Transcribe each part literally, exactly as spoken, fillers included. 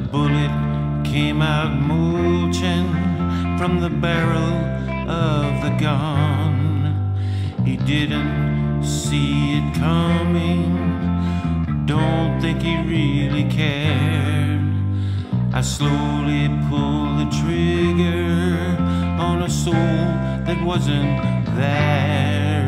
bullet came out molten from the barrel of the gun. He didn't see it coming, don't think he really cared. I slowly pulled the trigger on a soul that wasn't there.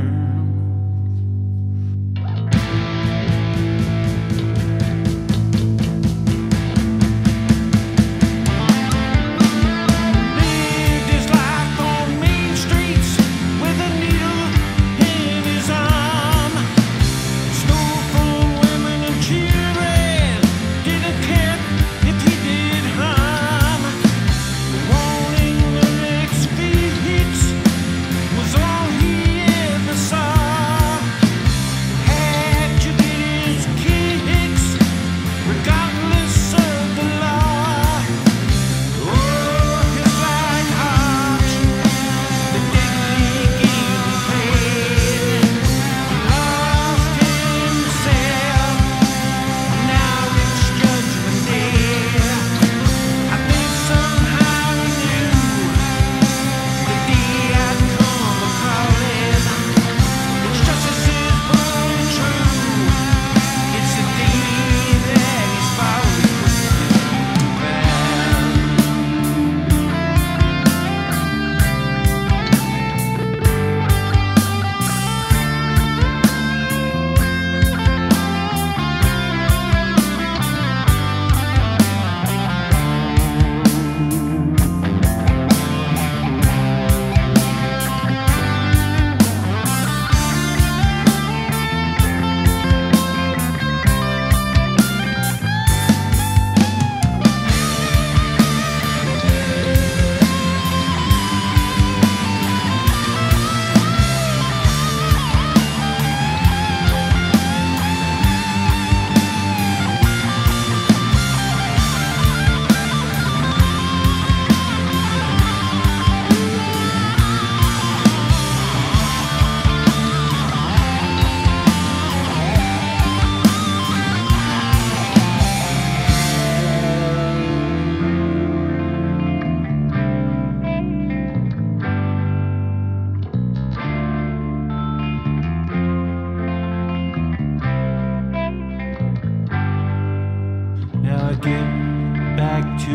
Get back to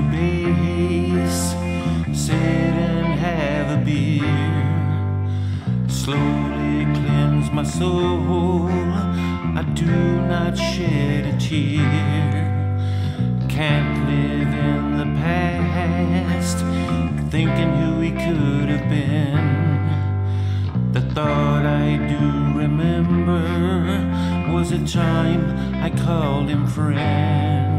base, sit and have a beer, slowly cleanse my soul. I do not shed a tear, can't live in the past, thinking who he could have been. The thought I do remember was a time I called him friend.